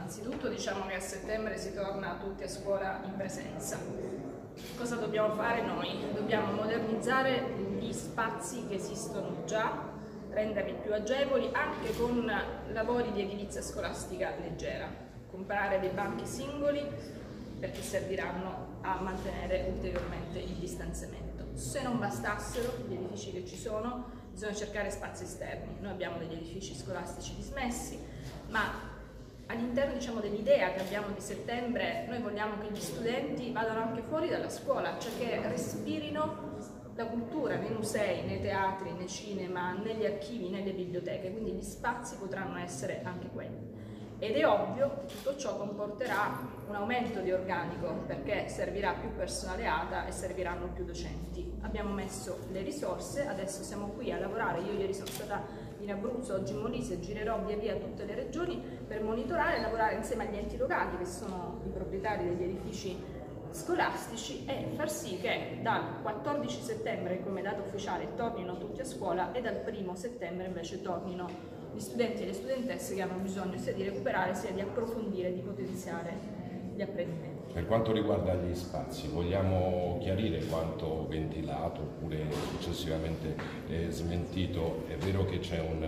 Anzitutto diciamo che a settembre si torna tutti a scuola in presenza. Cosa dobbiamo fare noi? Dobbiamo modernizzare gli spazi che esistono già, renderli più agevoli anche con lavori di edilizia scolastica leggera, comprare dei banchi singoli perché serviranno a mantenere ulteriormente il distanziamento. Se non bastassero gli edifici che ci sono, bisogna cercare spazi esterni. Noi abbiamo degli edifici scolastici dismessi, ma all'interno dell'idea che abbiamo di settembre, noi vogliamo che gli studenti vadano anche fuori dalla scuola, cioè che respirino la cultura nei musei, nei teatri, nei cinema, negli archivi, nelle biblioteche, quindi gli spazi potranno essere anche quelli. Ed è ovvio che tutto ciò comporterà un aumento di organico perché servirà più personale ATA e serviranno più docenti. Abbiamo messo le risorse, adesso siamo qui a lavorare, io ieri sono stata in Abruzzo, oggi in Molise, girerò via via tutte le regioni per monitorare e lavorare insieme agli enti locali che sono i proprietari degli edifici scolastici e far sì che dal 14 settembre come data ufficiale tornino tutti a scuola e dal 1° settembre invece tornino gli studenti e le studentesse che hanno bisogno sia di recuperare sia di approfondire, di potenziare gli apprendimenti. Per quanto riguarda gli spazi, vogliamo chiarire quanto ventilato oppure successivamente smentito? È vero che c'è un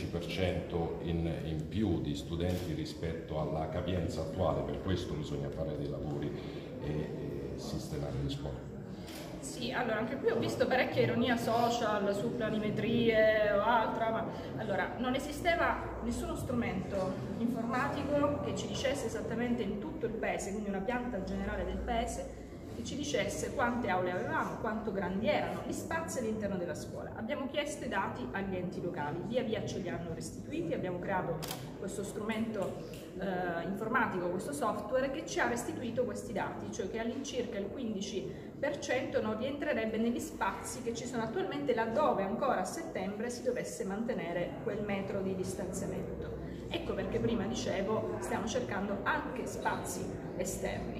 15% in più di studenti rispetto alla capienza attuale, per questo bisogna fare dei lavori e sistemare le scuole. Sì, allora anche qui ho visto parecchia ironia social su planimetrie o altra, ma allora non esisteva nessuno strumento informatico che ci dicesse esattamente in tutto il paese, quindi una pianta generale del paese, che ci dicesse quante aule avevamo, quanto grandi erano gli spazi all'interno della scuola. Abbiamo chiesto i dati agli enti locali, via via ce li hanno restituiti, abbiamo creato questo strumento informatico, questo software che ci ha restituito questi dati, cioè che all'incirca il 15% non rientrerebbe negli spazi che ci sono attualmente laddove ancora a settembre si dovesse mantenere quel metro di distanziamento. Ecco perché prima dicevo stiamo cercando anche spazi esterni.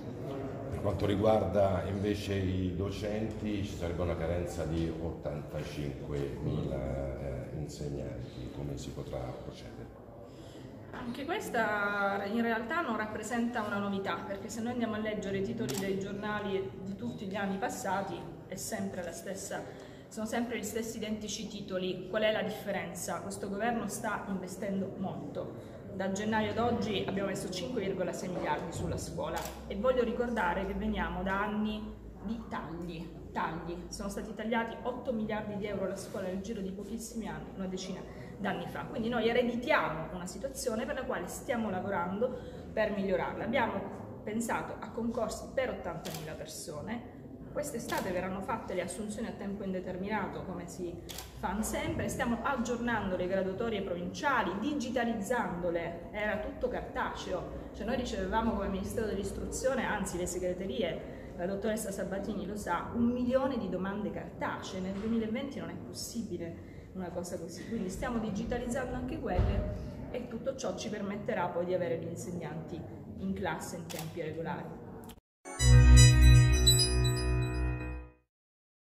Per quanto riguarda invece i docenti ci sarebbe una carenza di 85.000 insegnanti, come si potrà procedere? Anche questa in realtà non rappresenta una novità, perché se noi andiamo a leggere i titoli dei giornali di tutti gli anni passati è sempre la stessa, sono sempre gli stessi identici titoli. Qual è la differenza? Questo governo sta investendo molto. Da gennaio ad oggi abbiamo messo 5,6 miliardi sulla scuola e voglio ricordare che veniamo da anni di tagli. Sono stati tagliati 8 miliardi di euro alla scuola nel giro di pochissimi anni, una decina d'anni fa. Quindi noi ereditiamo una situazione per la quale stiamo lavorando per migliorarla. Abbiamo pensato a concorsi per 80.000 persone. Quest'estate verranno fatte le assunzioni a tempo indeterminato, come si fanno sempre, stiamo aggiornando le graduatorie provinciali, digitalizzandole, era tutto cartaceo, cioè noi ricevevamo come Ministero dell'Istruzione, anzi le segreterie, la dottoressa Sabatini lo sa, 1 milione di domande cartacee, nel 2020 non è possibile una cosa così, quindi stiamo digitalizzando anche quelle e tutto ciò ci permetterà poi di avere gli insegnanti in classe in tempi regolari.